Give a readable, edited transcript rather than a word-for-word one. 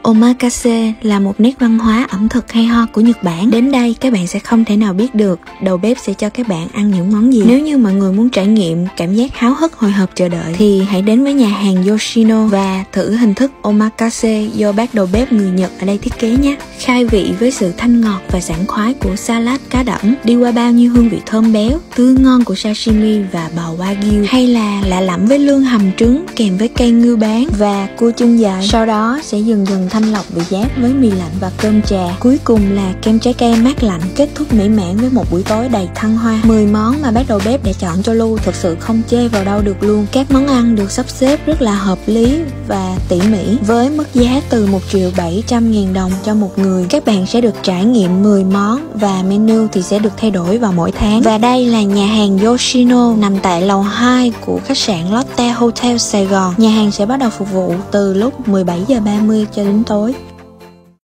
Omakase là một nét văn hóa ẩm thực hay ho của Nhật Bản. Đến đây các bạn sẽ không thể nào biết được đầu bếp sẽ cho các bạn ăn những món gì. Nếu như mọi người muốn trải nghiệm cảm giác háo hức hồi hộp chờ đợi thì hãy đến với nhà hàng Yoshino và thử hình thức Omakase do bác đầu bếp người Nhật ở đây thiết kế nhé. Khai vị với sự thanh ngọt và sảng khoái của salad cá đẫm, đi qua bao nhiêu hương vị thơm béo, tươi ngon của sashimi và bò wagyu, hay là lạ lẫm với lương hầm trứng kèm với cây ngưu bán và cua chân dài. Sau đó sẽ dần dần thanh lọc vị giác với mì lạnh và cơm trà. Cuối cùng là kem trái cây mát lạnh, kết thúc mỹ mãn với một buổi tối đầy thăng hoa. 10 món mà bác đầu bếp đã chọn cho Lu thực sự không chê vào đâu được luôn. Các món ăn được sắp xếp rất là hợp lý và tỉ mỉ với mức giá từ 1.700.000 đồng cho một người. Các bạn sẽ được trải nghiệm 10 món và menu thì sẽ được thay đổi vào mỗi tháng. Và đây là nhà hàng Yoshino nằm tại lầu 2 của khách sạn Lotte Hotel Sài Gòn. Nhà hàng sẽ bắt đầu phục vụ từ lúc 17h30 cho đến tối.